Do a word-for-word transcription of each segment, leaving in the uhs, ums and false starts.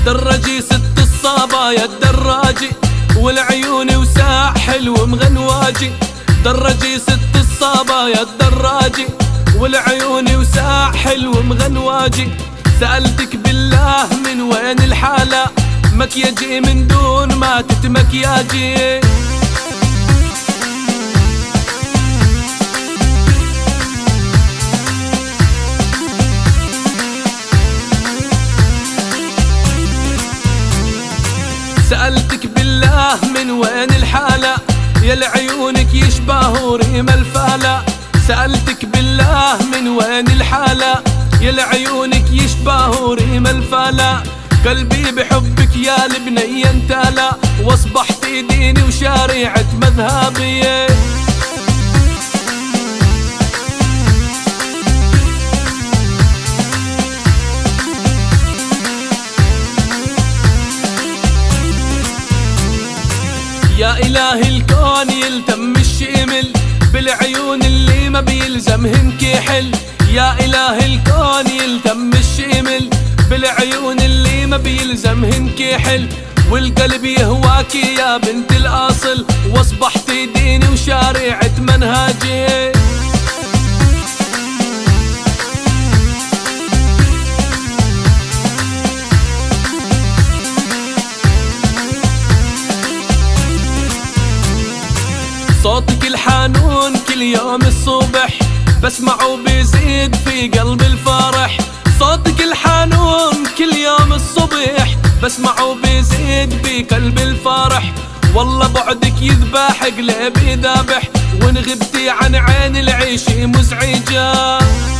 دراجي ست الصبايا الدراجي والعيون وساحل ومغنواجي. دراجي ست الصبايا الدراجي والعيون وساحل ومغنواجي. سألتك بالله من وين الحالة، مكياجي من دون ما تتمكياجي. سألتك بالله من وين الحالة، يا لعيونك يشبهوا ريم الفالة. سألتك بالله من وين الحالة، يا لعيونك يشبهوا ريم الفالة. قلبي بحبك يا البنية انتالى، واصبحت ديني وشريعة مذهبي. يا إله الكون يلتم الشمل بالعيون اللي ما بيلزمهن كحل. يا إله الكون يلتم الشمل بالعيون اللي ما بيلزمهن كحل. والقلب يهواك يا بنت الأصل، واصبحت ديني وشريعة منهاجي. صوتك الحنون كل يوم الصبح بسمعه بيزيد في قلب الفرح. صوتك الحنون كل يوم الصبح بسمعه بيزيد بقلب الفرح. والله بعدك يذبح قلبي ذابح، وان غبتي عن عين العيش مزعجة.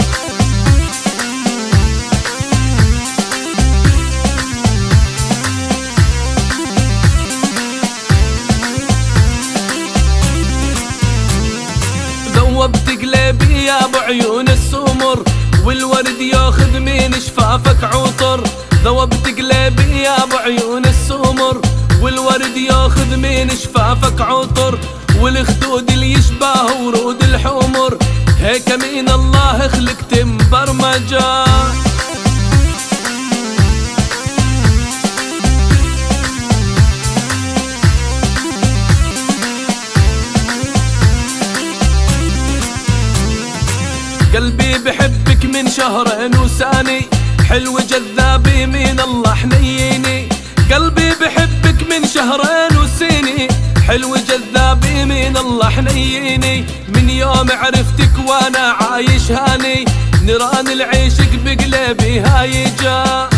ذوبت قلبي يا ابو عيون السمر، والورد ياخذ من شفافك عطر. ذوبت قلبي يا ابو عيون السمر، والورد ياخذ من شفافك عطر. والخدود اللي يشبه ورود الحمر، هيك من الله خلقت مبرمجة. قلبي بحبك من شهرين وساني، حلو جذابي من الله حنيني. قلبي بحبك من شهرين وسني، حلو جذابي من الله حنيني. من يوم عرفتك وانا عايش هاني، نيران العيشك بقلبي هايجة.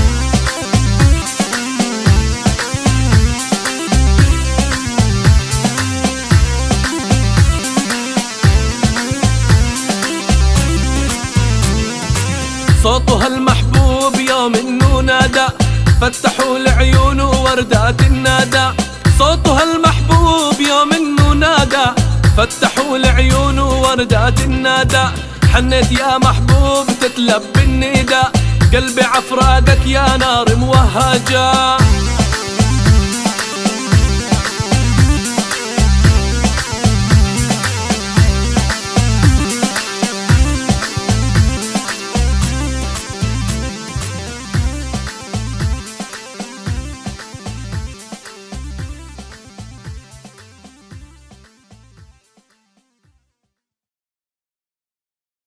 صوتها المحبوب يوم انه نادى، فتحوا العيون ووردات النادى. صوتها المحبوب يوم انه نادى، فتحوا العيون ووردات النادى. حنيت يا محبوب تتلب الندى، قلبي عفراقك يا نار موهجة.